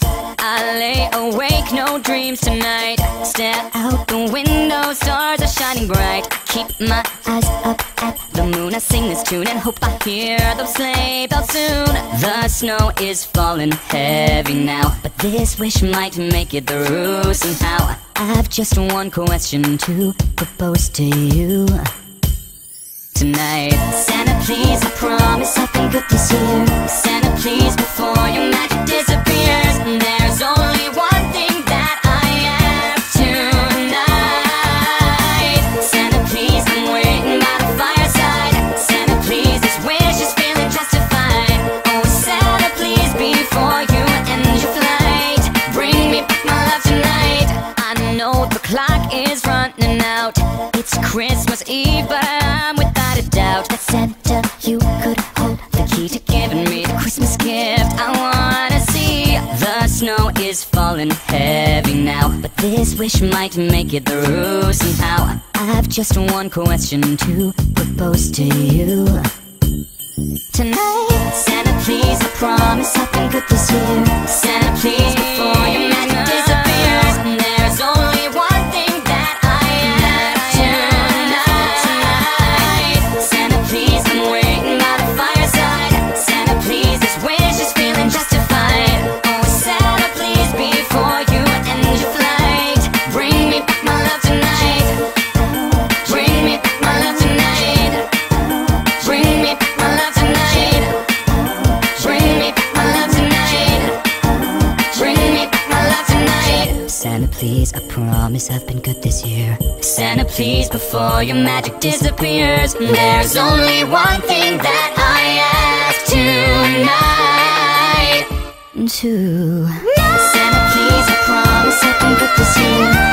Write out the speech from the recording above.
I lay awake, no dreams tonight. Stare out the window, stars are shining bright. Keep my eyes up at the moon. I sing this tune and hope I hear those sleigh bells soon. The snow is falling heavy now, but this wish might make it through somehow. I've just one question to propose to you tonight. Santa, please, I promise I've been good this year. Santa, please, before your magic disappears. There's only one thing that I ask tonight. Santa, please, I'm waiting by the fireside. Santa, please, this wish is feeling justified. Oh, Santa, please, before you end your flight, bring me back my love tonight. I know the clock is running out. It's Christmas Eve, but I'm without a doubt that Santa, you could hold the key to giving me the Christmas gift I wanna see. The snow is falling heavy now, but this wish might make it through somehow. I've just one question to propose to you tonight. Santa, please, I promise I've been good this year. Santa, please, before your magic disappears. There's only one thing that I ask tonight. Santa, please, I'm waiting by the fireside. Santa, please, this wish is feeling justified. Oh, Santa, please, before you end your flight, bring me back my love tonight. Bring me back my love tonight. Bring me back my love tonight. Bring me back my love tonight. Bring me back my love tonight. Santa, please, I promise I've been good this year. Santa, please, before your magic disappears. There's only one thing that I ask tonight. Santa, please, I promise I've been good this year.